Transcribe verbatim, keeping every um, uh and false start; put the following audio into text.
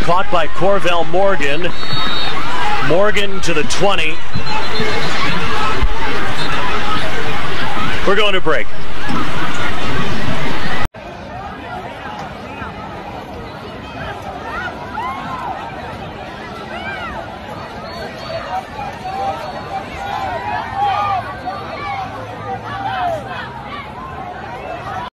caught by Corvell Morgan. Morgan to the twenty. We're going to break.